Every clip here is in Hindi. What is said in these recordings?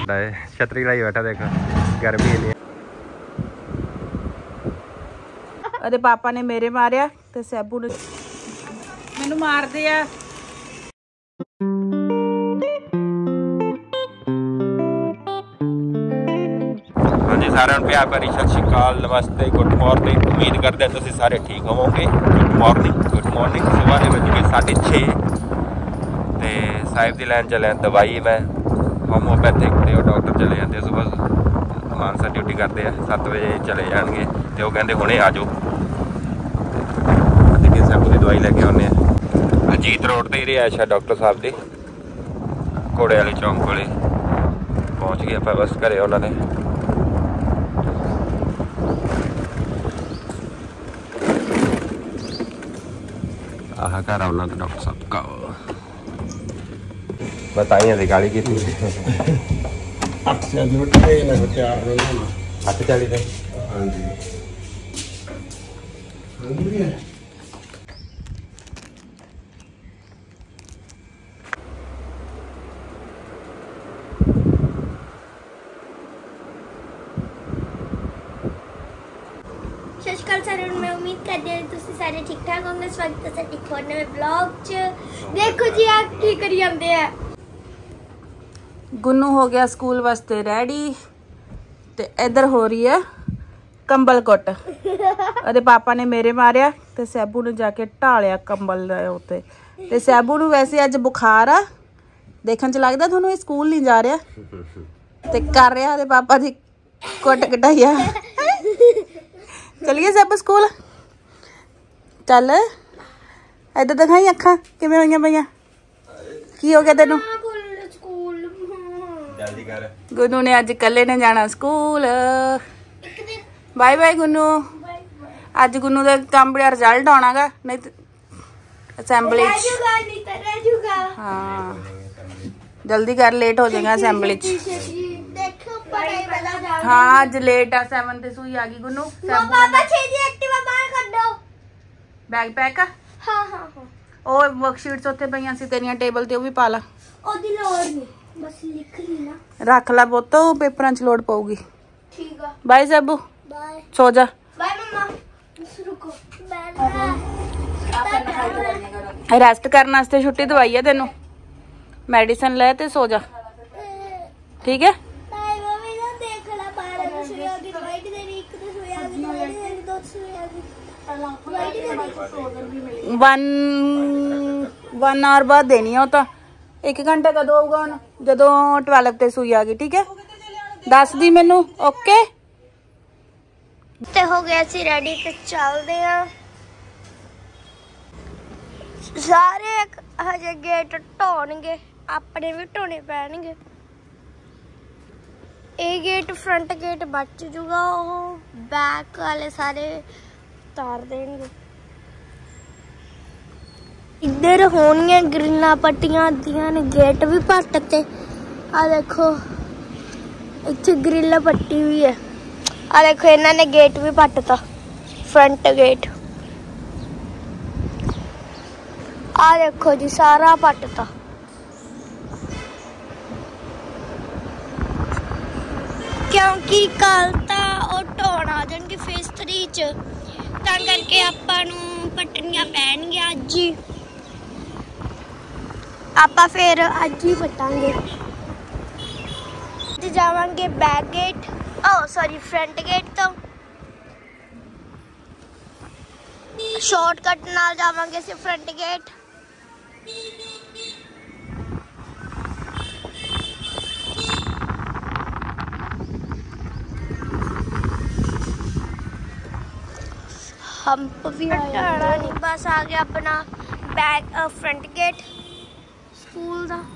छतरी लाई बैठा देखो गर्मी नहीं। अरे पापा ने मेरे मारिया ते सैबू ने मैनू मार दिया। हाँ जी सारे प्यार भरी सत श्री अकाल नमस्ते गुड मॉर्निंग। उम्मीद करते हैं तुम सारे ठीक होवोगे। गुड मॉर्निंग सुबह के बज गए 6:30 ते साहिब की लैन चले दवाई मैं होम्योपैथिक तो डॉक्टर चले जाते सुबह मानसा ड्यूटी करते हैं 7 बजे चले जाएंगे तो कहते हुणे आ जाओ कि सब की दवाई लैके आने। अजीत रोड पर ही रिहायश है डॉक्टर साहब की घोड़े वाले चौंक को पहुँच गए आप बस घरे उन्होंने। आह घर आना तो डॉक्टर साहब का बताइए थी गाड़ी की थी 8:40 थे। हाँ जी मैं उम्मीद करती हूँ तुम सारे ठीक ठाक होंगे। स्वागत है ठीक होने में ब्लॉग च। देखो जी आप ठीक करी जाते हैं। गुन्नू हो गया स्कूल वास्ते रेडी ते इधर हो रही है कंबल कुट। अरे पापा ने मेरे मारिया ते सैबू ने जाके ढालिया कंबल उत्ते ते सैबू नूं वैसे अज बुखार आ देखण च लगदा तुहानूं ये स्कूल नहीं जा रहा ते कर रहा ते पापा दी कुट कढाइया। चलिए सब स्कूल चल इधर दिखाई अखा किवें होईयां पईयां की हो गया तेनू। गुन्नू ने अज कल्ले ने जाना स्कूल। Bye bye Gunnu. अज गुन्नू का काम बड़ा रिजल्ट आना गा नहीं असैंबली। हाँ जल्दी कर लेट हो जाएगा असैंबली। हाँ अज लेट आ 7 ते सुई आ गई गुन्नू। बैग पैक आ। हाँ हाँ हाँ और वर्कशीट्स उत्थे पईयां सी तेरियां टेबल ते वो भी पा ला। ओदी लोड़ नहीं बस लिख ली ना। रख ला पुत्त पेपरां च लोड़ पऊगी। ठीक है बाय सबू। बाय सो जा। बाय मम्मा रुको रेस्ट करने वास्ते छुट्टी दवाई है तेनू मेडिसिन ले ते सो जा ठीक है। 1 आवर बाद देनी है तो 1 घंटे कदों आऊगा हुण जदों 12 ते सुई आ गई ठीक है। दस दी मैनू ओके ते हो गया सी रेडी ते चलदे हैं। सारे हजे गेट ढोणगे अपने भी ढोने पैणगे। ये गेट फ्रंट गेट बच जूगा बैक वाले सारे तार देंगे। इधर होनिया ग्रिल्ला पट्टियां दियां ने गेट भी पट ते आ देखो इत्थे ग्रिल पट्टी हुई है। आ देखो इन्होंने गेट भी पटता फ्रंट गेट। आ देखो जी सारा पटता। क्योंकि कल तो ढोण आ जाएंगे फेस 3 च तां करके आपां नूं पटनियां पैणगियां अज ही। आपां फिर अज ही पटांगे। जावांगे back gate sorry front gate तो शॉर्टकट नाल जावांगे से फ्रंट गेट। हम भी आया नहीं बस आ गया अपना बैक फ्रंट गेट स्कूल का।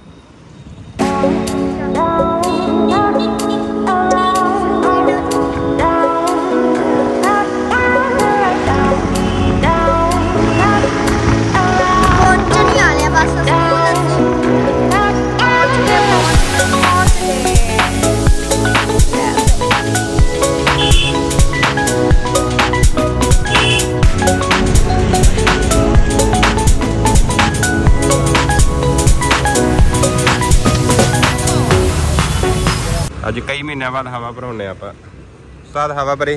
अज कई महीनों बाद हवा भराने आप उस्ताद हवा भरे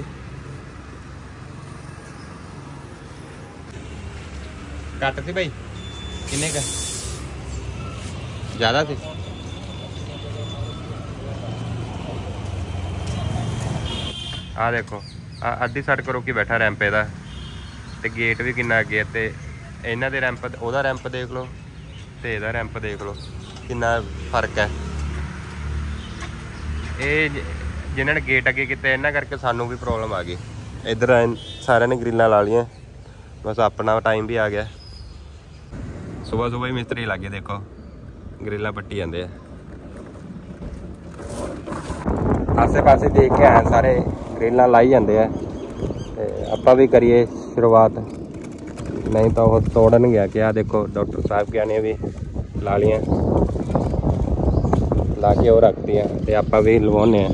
घट सी भाई किन्ने का ज्यादा सी आ देखो अद्धी सड़क रोकी बैठा रैंप एदा ते गेट भी किन्ना अगे ते इन्हां दे रैंप ओहदा रैंप देख लो ते एहदा रैंप देख लो किन्ना फर्क है। ये जिन्होंने गेट अगे किए इन्हां करके सानू भी प्रॉब्लम आ गई। इधर सारे ने ग्रिल्लां ला लियां बस अपना टाइम भी आ गया। सुबह सुबह ही मिस्त्री लगे देखो ग्रिल्लां पट्टी जाते हैं। आसे पासे देख के आए सारे ग्रिल्लां लाई जाते हैं ते आपां भी करिए शुरुआत नहीं तो वो तोड़न गया। क्या देखो डॉक्टर साहब क्या ने भी ला लियां ला के वो रखती हैं ते आपां भी लवाने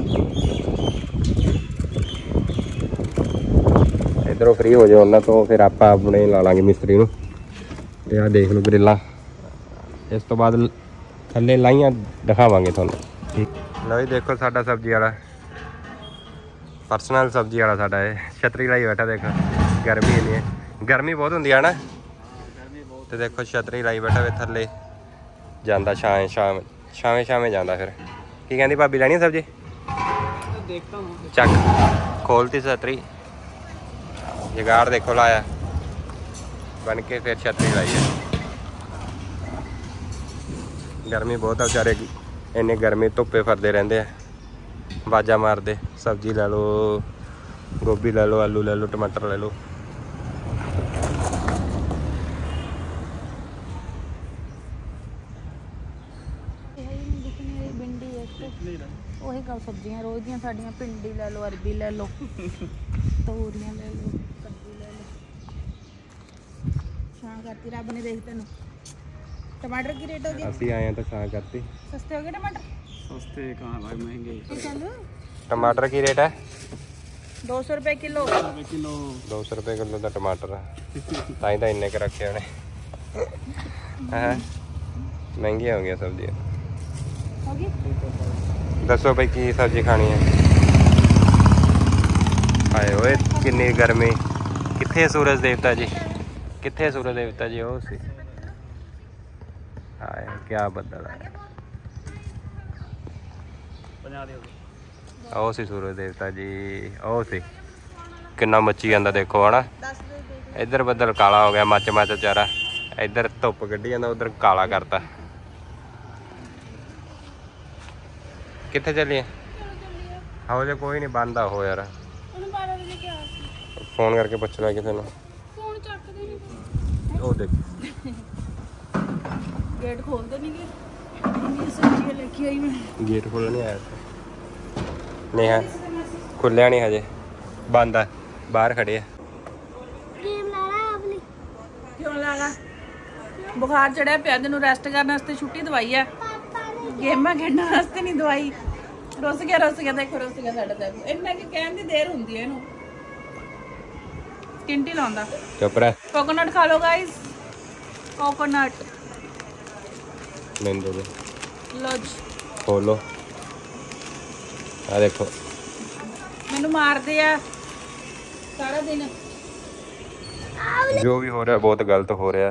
इधरों फ्री हो जाए उन्होंने तो फिर आप अपने ला लांगे मिस्त्री नूं। ते आ देख लो ग्रिल्लां इस तो बाद थल्ले लाइयां दिखावांगे तुहानूं। ठीक लो जी देखो साडा सब्जी वाला पर्सनल सब्जी वाला साडा है छतरी लाई बैठा देखो गर्मी इन्नी है गर्मी बहुत होंदी है ना तो देखो छतरी लाई बैठा वे थल्ले जांदा छावें जांदा फिर की कहंदी भाभी लैनी सब्जी चक खोलती छतरी जुगाड़ देखो लाया बन के फिर छतरी लाई है। गर्मी बहुत है बेचारे इन्नी गर्मी धुप्पे फिरदे रहिंदे बाजा मारदे सब्जी लै लो गोभी लै लो आलू लै लो टमाटर लै लो। ਉਹੀ ਗੱਲ ਸਬਜ਼ੀਆਂ ਰੋਜ਼ ਦੀਆਂ ਸਾਡੀਆਂ ਭਿੰਡੀ ਲੈ ਲਓ ਅਰਬੀ ਲੈ ਲਓ ਤੋਰੀਆਂ ਲੈ ਲਓ ਕੱਦੂ ਲੈ ਲਓ ਛਾਂ ਕਰਤੀ ਰੱਬ ਨੇ ਦੇਖ ਤੈਨੂੰ। टमाटर की रेट हो गई ਅਸੀਂ ਆਏ ਤਾਂ ਛਾਂ ਕਰਤੀ सस्ते हो गए टमाटर सस्ते कहाँ भाई महंगे टमाटर की रेट है 200 रुपए किलो 200 रुपए किलो का टमाटर ताई तो इन्ने के रखे होने महंगी हो गई सब्जी होगी। दसो भाई की सब्जी खानी है। आए ओए किन्नी गर्मी कित्थे सूरज देवता जी कित्थे सूरज देवता जी ओ सी आए क्या बदल है ओ सी सूरज देवता जी ओ सी किन्ना मची जाता देखो है ना। इधर बदल काला हो गया मच चारा इधर धुप कड्ढी जाता उधर काला करता। कित्थे चलिए हो जो कोई नहीं बंद हो यार फोन करके पूछ लो किसी ओ देख गेट खोलते नहीं सब्जियां लेके आई मैं गेट खोलने नहीं आया नहीं है खुलिया नहीं हजे बंद है बाहर खड़े है। क्यों लाला बुखार चढ़िया पिया तेनू रेस्ट करने वास्ते छुट्टी दवाई है गेमां खेडने वास्ते नहीं दवाई। रुस गया देखो रुस गया साडा तैनू इन्ना कि कहण दी देर हुंदी है इहनू स्किंटी लाउंदा। चुप रह कोकोनट खा लो गाइस कोकोनट नहीं दो लो जी खोलो आ देखो मैनू मारदे आ सारा दिन। जो भी हो रहा है बहुत गलत हो रहा है।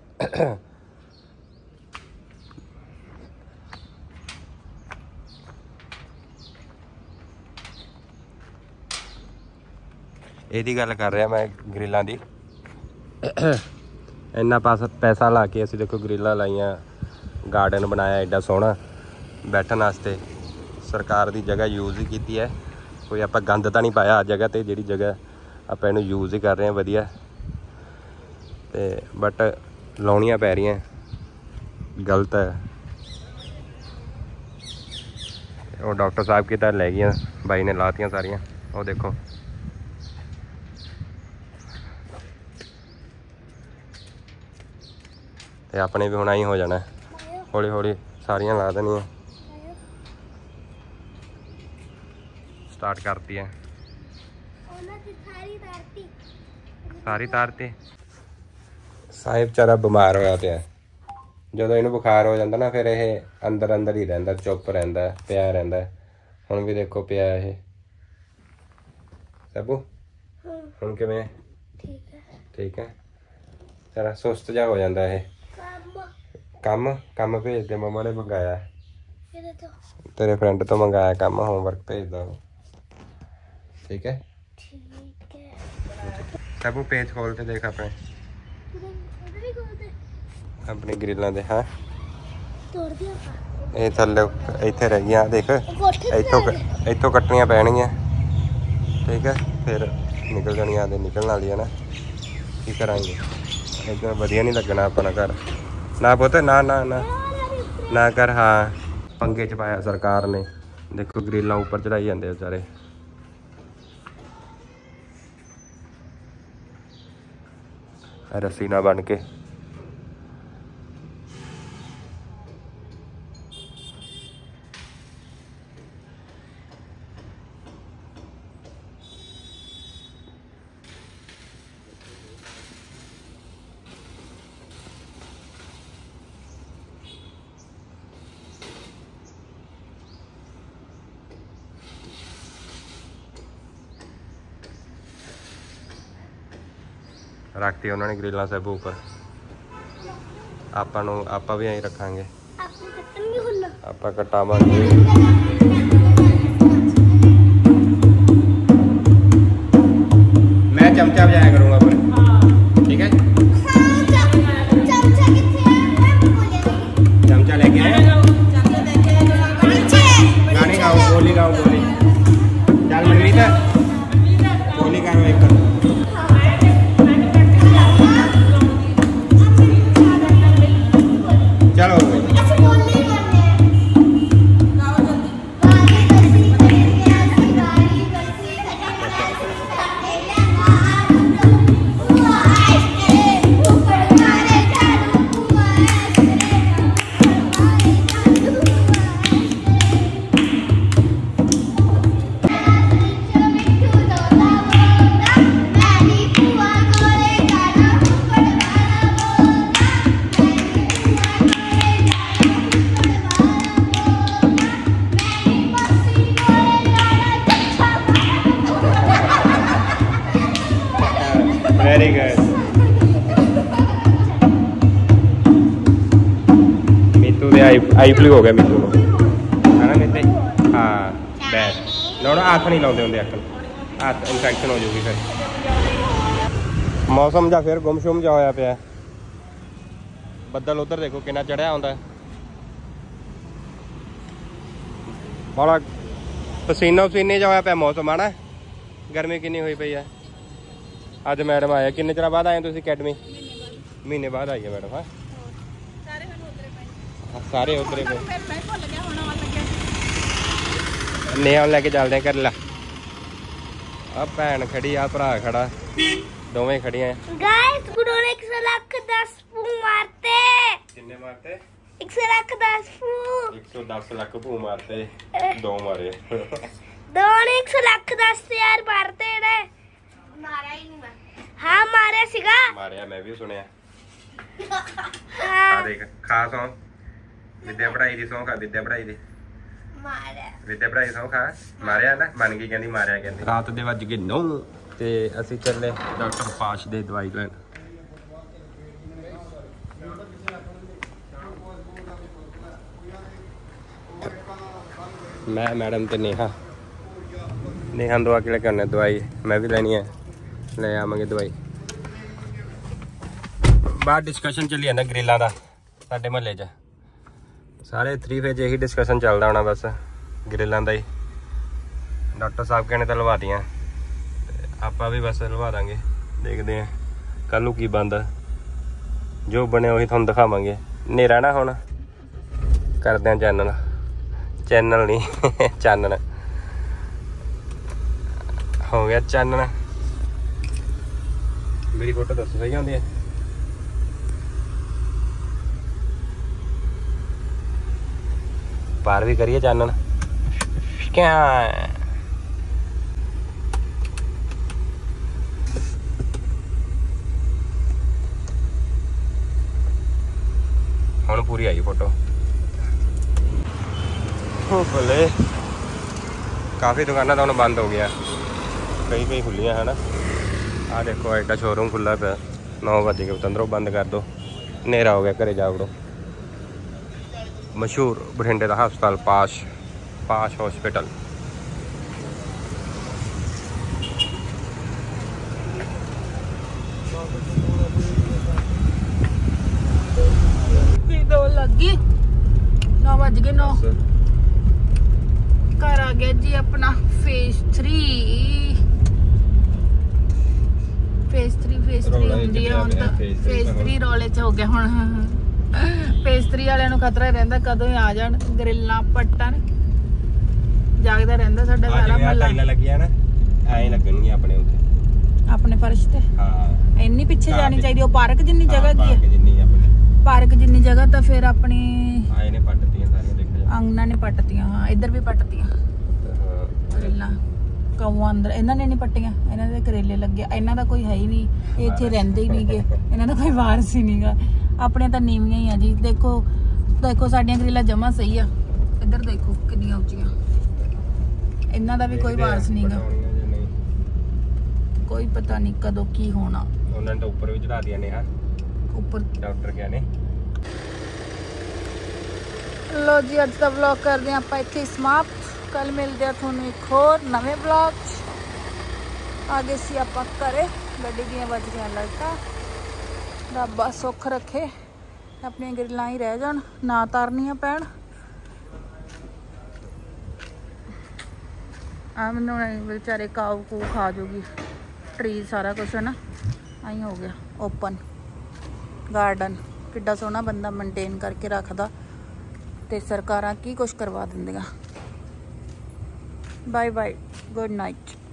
ਇਹਦੀ ਗੱਲ ਕਰ ਰਿਹਾ मैं ग्रिल्लां दी इन्ना पैसा ला के ਅਸੀਂ देखो ग्रिल्लां लाइयां गार्डन बनाया एडा सोहना बैठन वास्ते सरकार की जगह यूज़ ही की है कोई आप गंद तो नहीं पाया जगह तो जी जगह आप इनू यूज़ ही कर रहे हैं वधिया ते बट लाउणियां पै रही गलत है। वो डॉक्टर साहब की तरह लै गई बाई ने लातियां सारियां वो देखो ते अपने भी होना ही हो जाना हौली हौली सारियां ला देनियां स्टार्ट करती है सारी तारती। साहिब बेचारा बीमार होया पिया जो इनू बुखार हो जाता ना फिर यह अंदर अंदर ही रहिंदा चुप रहिंदा पिया रहिंदा ਹੁਣ ਵੀ ਦੇਖੋ ਪਿਆ ਇਹ ਸਭੂ ਹੁਣ ਕਿਵੇਂ ਠੀਕ ਹੈ ਤੇਰਾ ਸੁਸਤ ਜਾ ਹੋ ਜਾਂਦਾ ਇਹ ਕੰਮ ਭੇਜ ਦੇ ਮਮਾ ਨੇ ਮੰਗਾਇਆ तेरे फ्रेंड तो मंगाया काम होमवर्क भेज दो ठीक है सब पेज खोल के देख अपनी ग्रिलों दे हाँ ये थले इत्थे रह गई देख इत्थों कट्टनियां पैणगियां ठीक है फिर निकल जानियां निकलने वाली है ना की करांगे इधर वधिया नहीं लगना अपना घर ना पुत ना ना ना ना कर हाँ पंगे च पाया सरकार ने देखो ग्रिल्लां ऊपर चढ़ाई जाते बेचारे रस्सी ना बन के रखती उन्होंने ग्रिल्लां सब ऊपर आप भी यहीं रखांगे आप कटावांगे मैं चमचा बजाया करूँगा पर ठीक है चमचा लेके आए गाने गाओ बोली चल मनमीत बोली गाओ एक चलो वेरी गुड मीतू दे आई फ्लू हो गया मीतू को है ना नीते हाँ बैठ नो हाथ नहीं लाते होंगे अकल हाथ इन्फेक्शन हो जाऊगी फिर मौसम जा फिर गुमशुम जा होया पिया बदल उधर देखो कितना चढ़िया होंदा बड़ा पसीना पसीने जा होया पिया मौसम है ना गर्मी कितनी हुई पई है अज मैडम आया किन्ने चिर बाद आए तुम अकैडमी महीने बाद आई है मैडम हाँ सारे उतरे पे नेहा लैके चलते घर ला आ भैन खड़ी आ भरा खड़ा दोवें खड़ियां गाइस गुरु ने 110 फू मारते किन्ने मारते 110 फू 110 लाख फू मारते दो मारे दो ने 110 मारते ने मारा ही नहीं हाँ मारे सीगा मारिया मैं भी सुनिया आ देख खा सौ विद्या पढ़ाई दी सौ खा विद्या पढ़ाई दी मारिया विद्या पढ़ाई सौ खा मारिया ना मन गई कहंदी मारिया कहंदी रात दे वज गए 9 ते ਅਸੀਂ ਚੱਲੇ ਡਾਕਟਰ ਪਾਸ਼ ਦੇ ਦਵਾਈ ਲੈਣ मैं मैडम ते नेहा दवा के लेके आने दवाई मैं भी लेनी है ले आवांगे दवाई बाहर डिस्कशन चली जाता ग्रिलों का साडे महल्ले च सारे 3 फेज यही डिस्कशन चलता होना बस ग्रिलों का ही डॉक्टर साहब कहने तो लवा दियाँ आप भी बस लवा देंगे देखते हैं कल की बनता जो बने वही थोड़ा दिखावांगे नेरा ना हुण करते हैं चैनल नहीं चानन हो गया चानन मेरी फोटो दसो सही आती है पार भी करिए चानन क्या हुण पूरी आई फोटो भले काफ़ी दुकाना तो हम बंद हो गया, कई खुलियां है ना। आ देखो एडा शोरूम खुला पे 9 बज गए, तंदरों बंद कर दो, हनेरा हो गया, घरे जा वड़ो। मशहूर बठिंडे का हस्पताल पाश हॉस्पिटल। दो लगी 9 बज गए 9। घर आ गया जी अपना फेज 3 ਹੁੰਦੀ ਹੈ ਹੁਣ ਤਾਂ। फेज 3 ਰੌਲੇ ਚ ਹੋ ਗਿਆ ਹੁਣ। फेज 3 ਵਾਲਿਆਂ ਨੂੰ ਖਤਰਾ ਰਹਿੰਦਾ ਕਦੋਂ ਹੀ ਆ ਜਾਣ, ਗਰਿੱਲਾਂ ਪੱਟਣ, ਜਾਗਦਾ ਰਹਿੰਦਾ ਸਾਡਾ ਸਾਰਾ ਮਹੱਲਾ। ਟਾਈਲਾਂ ਲੱਗੀਆਂ ਨਾ ਐਂ ਲੱਗਣਗੀਆਂ ਆਪਣੇ ਉੱਤੇ, ਆਪਣੇ ਫਰਸ਼ ਤੇ। ਹਾਂ ਇੰਨੀ ਪਿੱਛੇ ਜਾਣੀ ਚਾਹੀਦੀ, ਉਹ ਪਾਰਕ ਜਿੰਨੀ ਜਗ੍ਹਾ ਕੀ ਪਾਰਕ ਹੈ, ਜਿੰਨੀ ਆਪਣੀ ਪਾਰਕ ਜਿੰਨੀ ਜਗ੍ਹਾ ਤਾਂ ਫਿਰ ਆਪਣੀ ਆਏ ਨੇ ਪੱਟਤੀਆਂ ਸਾਰੀਆਂ, ਦੇਖੋ ਜਾ। ਆਂਗਨਾਂ ਨੇ ਪੱਟਤੀਆਂ। ਹਾਂ ਇੱਧਰ ਵੀ ਪੱਟਤੀਆਂ ਗਰਿੱਲਾਂ। ਕਊਆਂ ਅੰਦਰ ਇਹਨਾਂ ਨੇ ਨਹੀਂ ਪੱਟੀਆਂ, ਇਹਨਾਂ ਦੇ ਕਰੇਲੇ ਲੱਗੇ। ਇਹਨਾਂ ਦਾ ਕੋਈ ਹੈ ਹੀ ਨਹੀਂ, ਇਹ ਇੱਥੇ ਰਹਿੰਦੇ ਹੀ ਨਹੀਂਗੇ, ਇਹਨਾਂ ਦਾ ਕੋਈ ਵਾਰਸ ਹੀ ਨਹੀਂਗਾ। ਆਪਣੇ ਤਾਂ ਨੀਵੀਆਂ ਹੀ ਆ ਜੀ। ਦੇਖੋ ਸਾਡੀਆਂ ਗਰਿੱਲਾਂ ਜਮਾ ਸਹੀ ਆ। ਇੱਧਰ ਦੇਖੋ ਕਿੰਨੀਆਂ ਉੱਚੀਆਂ। ਇਹਨਾਂ ਦਾ ਵੀ ਕੋਈ ਵਾਰਸ ਨਹੀਂਗਾ, ਕੋਈ ਪਤਾ ਨਹੀਂ ਕਦੋਂ ਕੀ ਹੋਣਾ। ਉਹਨਾਂ ਨੇ ਤਾਂ ਉੱਪਰ ਵੀ ਚੜਾ ਦਿਆ ਨੇ। ਹਾਂ ਉੱਪਰ ਡਾਕਟਰ ਕਿਹਾ ਨੇ। ਲੋ ਜੀ ਅੱਜ ਦਾ ਵਲੌਗ ਕਰਦੇ ਹਾਂ ਆਪਾਂ ਇੱਥੇ ਸਮਾਪਤ। ਕੱਲ ਮਿਲਦੇ ਆ ਤੁਹਾਨੂੰ ਇੱਕ ਹੋਰ ਨਵੇਂ ਵਲੌਗ 'ਚ। ਆ ਗਏ ਸੀ ਆਪਾਂ ਘਰੇ, ਗੱਡੀ ਦੀਆਂ ਵੱਜ ਗਈਆਂ ਲਾਈਟਾਂ। ਰੱਬ ਸੁੱਖ ਰੱਖੇ, ਆਪਣੀਆਂ ਗਰਿੱਲਾਂ ਹੀ ਰਹਿ ਜਾਣ, ਨਾ ਤਾਰਨੀਆਂ ਪੈਣ। ਆ ਮੈਨੂੰ ਵਿਚਾਰੇ ਕਾਊ ਕੂ ਖਾ ਜੂਗੀ, ਟਰੀ ਸਾਰਾ ਕੁਛ ਹੈ ਨਾ। ਆਈ ਹੋ ਗਿਆ ਓਪਨ ਗਾਰਡਨ। ਕਿੱਡਾ ਸੋਹਣਾ ਬੰਦਾ ਮੇਨਟੇਨ ਕਰਕੇ ਰੱਖਦਾ, ਤੇ ਸਰਕਾਰਾਂ ਕੀ ਕੁਛ ਕਰਵਾ ਦਿੰਦੀਆਂ। Bye bye, good night.